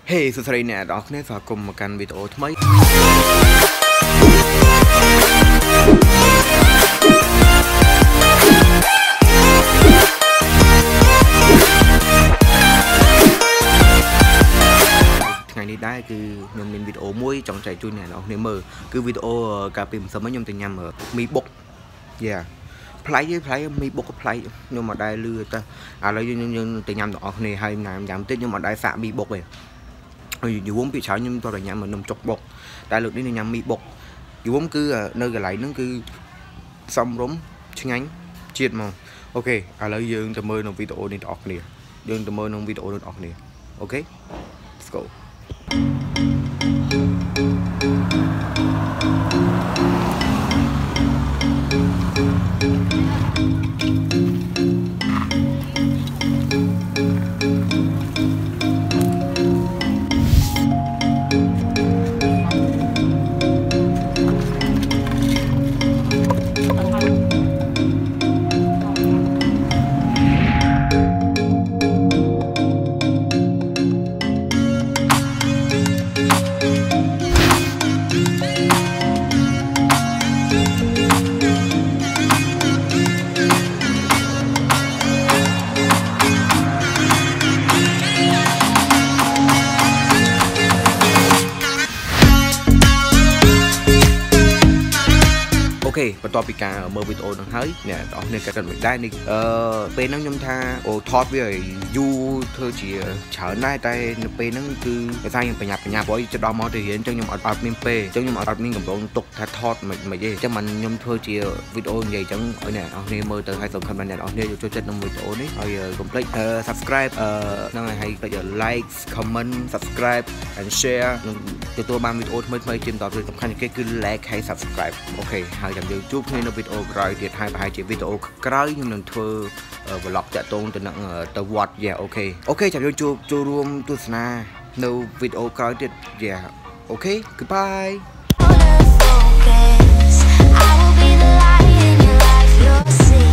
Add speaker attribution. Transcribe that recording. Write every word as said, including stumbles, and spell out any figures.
Speaker 1: Hey សួស្តីអ្នកទាំងអស់គ្នាស្វាគមន៍មកកាន់វីដេអូថ្មីថ្ងៃនេះដែរគឺខ្ញុំមានវីដេអូមួយចង់ចែកជូនអ្នកទាំងអស់គ្នាមើលគឺវីដេអូកាលពីម្សិលមិញខ្ញុំទៅញ៉ាំមីបុកយ៉ាផ្លៃផ្លៃមីបុកផ្លៃខ្ញុំមកដែរលឺតែឥឡូវយើងយើងទៅញ៉ាំទាំងអស់គ្នាហើយញ៉ាំញ៉ាំតិចខ្ញុំមកដែរសាក់មីបុកទេយូរពីច្រើនខ្ញុំតតែញ៉ាំនំចុកបុកតែលើកនេះខ្ញុំញ៉ាំមីបុកយូរគឺនៅកន្លែងហ្នឹងគឺសំរុំឆ្ងាញ់ជាតិមកអូខេឥឡូវយើងទៅមើលនៅវីដេអូនេះទាំងអស់គ្នាយើងទៅមើលនៅវីដេអូនេះទាំងអស់គ្នាអូខេ let's goអូខេបន្ទាប់ពីការមើលវីដេអូហ្នឹងហើយអ្នកទាំងអស់គ្នាក៏គិតមិនដែរនេះអឺពេលហ្នឹងខ្ញុំថាអូថតវាឲ្យយូរធ្វើជាច្រើនដែរតែនៅពេលហ្នឹងគឺដោយសារខ្ញុំបញ្ញាប់បញ្ញាប់ព្រោះជិតដល់មកទៅរៀនអញ្ចឹងខ្ញុំអត់អត់មានពេលអញ្ចឹងខ្ញុំអត់អត់មានកម្រងទុកថាថតមិនមិនទេអញ្ចឹងមិនខ្ញុំធ្វើជាវីដេអូនិយាយអញ្ចឹងឲ្យអ្នកទាំងអស់គ្នាមើលទៅឲ្យសង្ឃឹមថាអ្នកទាំងអស់គ្នាចូលចិត្តនឹងវីដេអូនេះហើយកុំភ្លេច subscribe អឺហ្នឹងហើយភ្លេច like comment subscribe and share នឹងទទួលបានវីដេអូថ្មីថ្មីជាបន្តទៀតសំខាន់ជាងគេគឺ like ហើយ subscribe អូខេហើយចាំយើងជួបគ្នានៅវីដេអូក្រោយទៀតហើយប្រហែលជាវីដេអូក្រោយខ្ញុំនឹងធ្វើ vlog តាក់ទងទៅនឹងទៅវត្តយ៉ាអូខេអូខេចាំយើងជួបចូលរួមទស្សនានៅវីដេអូក្រោយទៀតយ៉ាអូខេ goodbye I will be the light in your life you'll see